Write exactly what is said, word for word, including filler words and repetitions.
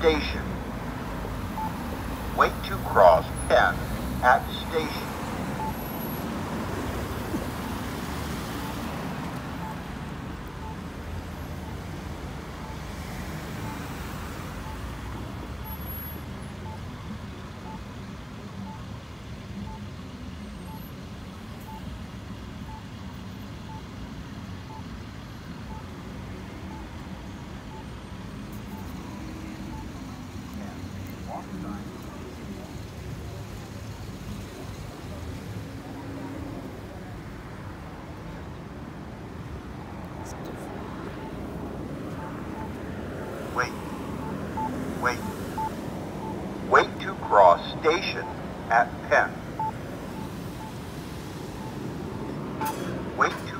station. Wait to cross Penn at station. Wait. Wait. Wait to cross station at Penn. Wait to